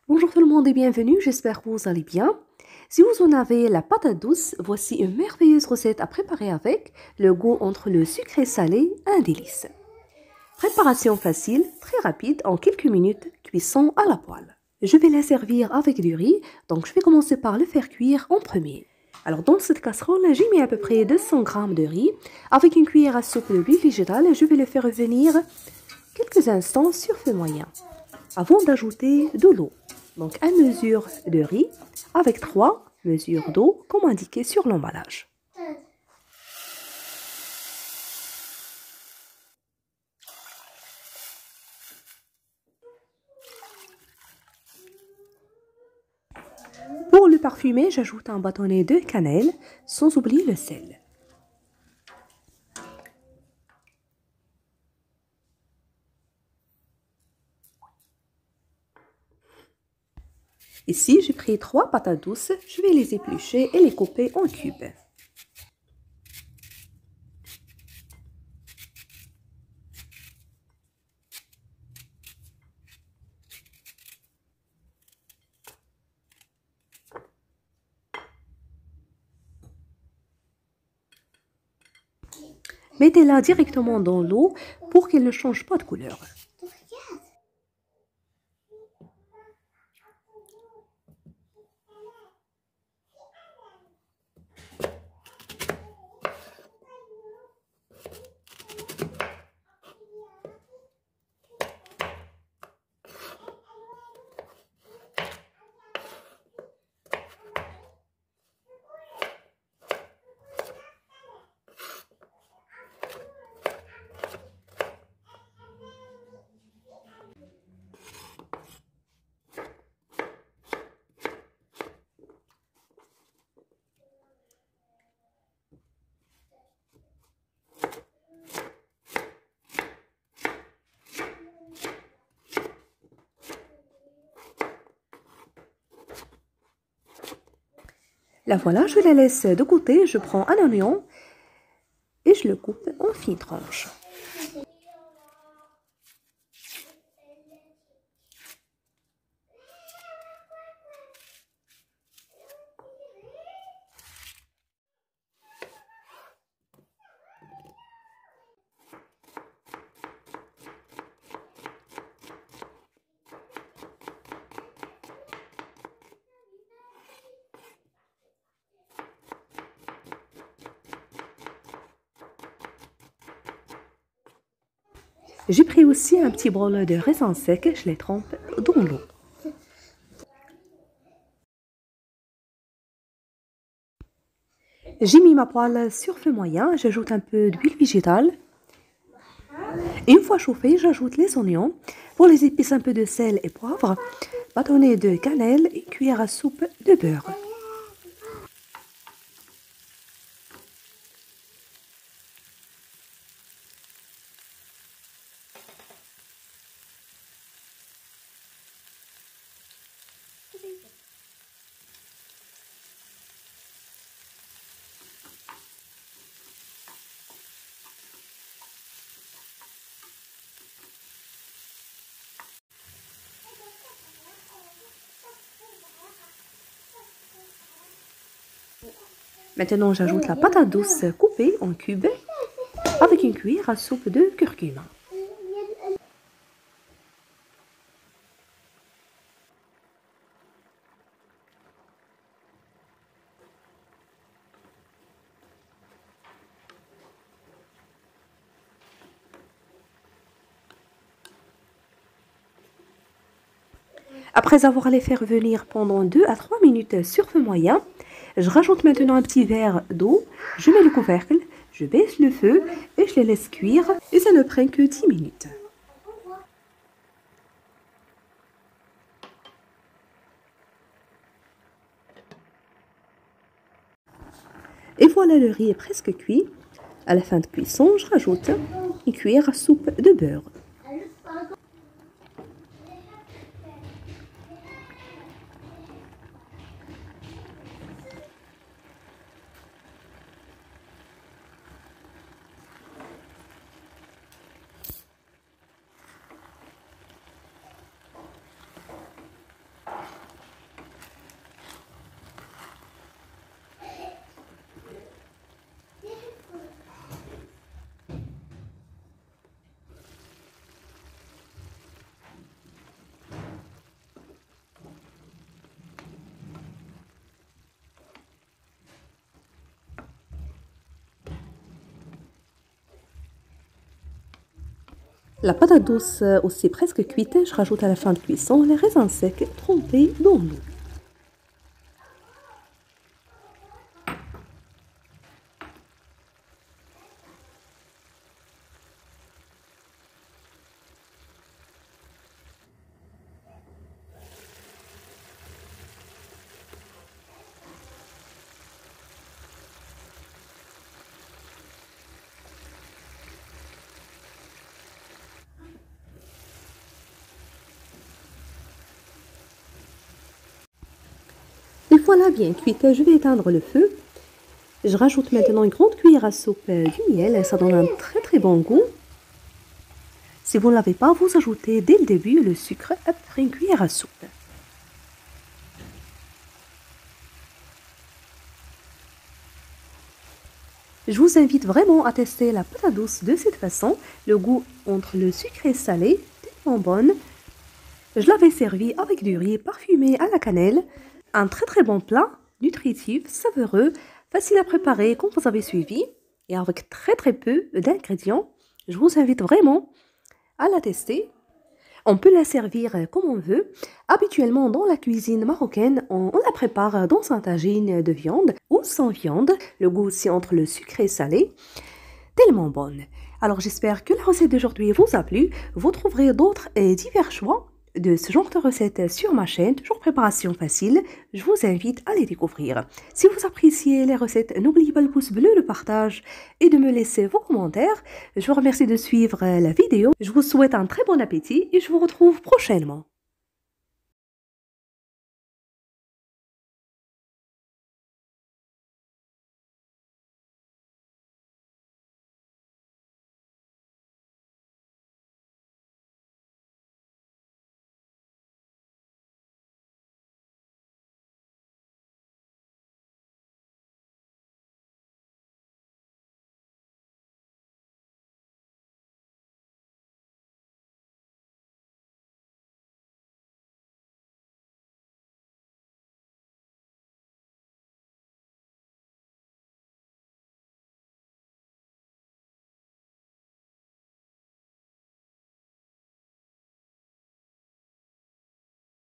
Bonjour tout le monde et bienvenue, j'espère que vous allez bien. Si vous en avez la patate douce, voici une merveilleuse recette à préparer avec le goût entre le sucré et salé, un délice. Préparation facile, très rapide, en quelques minutes, cuisson à la poêle. Je vais la servir avec du riz, donc je vais commencer par le faire cuire en premier. Alors dans cette casserole, j'ai mis à peu près 200 g de riz. Avec une cuillère à soupe d'huile végétale, je vais le faire revenir quelques instants sur feu moyen, avant d'ajouter de l'eau. Donc 1 mesure de riz avec 3 mesures d'eau comme indiqué sur l'emballage. Pour le parfumer, j'ajoute un bâtonnet de cannelle, sans oublier le sel. Ici, j'ai pris 3 patates douces, je vais les éplucher et les couper en cubes. Mettez-la directement dans l'eau pour qu'elle ne change pas de couleur. La voilà, je la laisse de côté, je prends un oignon et je le coupe en fines tranches. J'ai pris aussi un petit bol de raisins secs, je les trempe dans l'eau. J'ai mis ma poêle sur feu moyen, j'ajoute un peu d'huile végétale. Et une fois chauffé, j'ajoute les oignons. Pour les épices, un peu de sel et poivre, bâtonnet de cannelle et cuillère à soupe de beurre. Maintenant, j'ajoute la patate douce coupée en cubes avec une cuillère à soupe de curcuma. Après avoir les fait revenir pendant 2 à 3 minutes sur feu moyen, je rajoute maintenant un petit verre d'eau, je mets le couvercle, je baisse le feu et je les laisse cuire et ça ne prend que 10 minutes. Et voilà, le riz est presque cuit. À la fin de cuisson, je rajoute une cuillère à soupe de beurre. La patate douce aussi presque cuite, je rajoute à la fin de cuisson les raisins secs trempés dans l'eau. Une fois là bien cuite, je vais éteindre le feu. Je rajoute maintenant une grande cuillère à soupe du miel, ça donne un très bon goût. Si vous ne l'avez pas, vous ajoutez dès le début le sucre après une cuillère à soupe. Je vous invite vraiment à tester la patate douce de cette façon. Le goût entre le sucré et salé, tellement bonne. Je l'avais servi avec du riz parfumé à la cannelle. Un très bon plat, nutritif, savoureux, facile à préparer comme vous avez suivi et avec très peu d'ingrédients. Je vous invite vraiment à la tester. On peut la servir comme on veut. Habituellement, dans la cuisine marocaine, on la prépare dans un tagine de viande ou sans viande. Le goût aussi entre le sucré et salé, tellement bonne. Alors j'espère que la recette d'aujourd'hui vous a plu. Vous trouverez d'autres et divers choix de ce genre de recettes sur ma chaîne, toujours préparation facile. Je vous invite à les découvrir. Si vous appréciez les recettes, n'oubliez pas le pouce bleu, le partage et de me laisser vos commentaires. Je vous remercie de suivre la vidéo. Je vous souhaite un très bon appétit et je vous retrouve prochainement.